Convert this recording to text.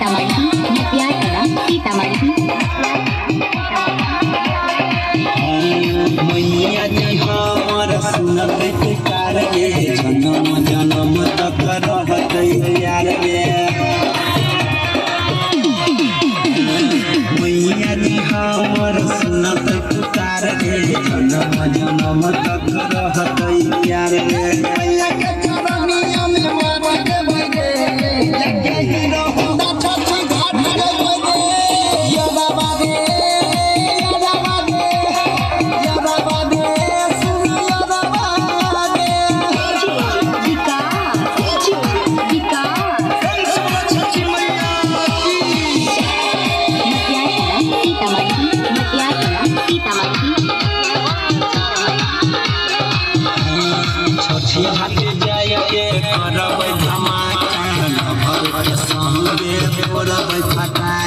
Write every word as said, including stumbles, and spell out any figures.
सीतामढ़ी मटिया कला सीतामढ़ी मैया जी हमर सुनत पुकार गे जन्म जन्म तक रहतै प्यार गे मैया जी हमर सुनत पुकार गे जन्म जन्म तक रहतै प्यार गे मैया के चरनिया में मार के बगे लगे ही रहो ना छछी घाट रे बगे या बाबा गे या बाबा गे या बाबा गे सुन या बाबा गे विकास विकास छछी मैया मटिया कला सीतामढ़ी मटिया कला सीतामढ़ी छछी घाट जाय के करबै धमाका भर के संगे फोड़बै फटा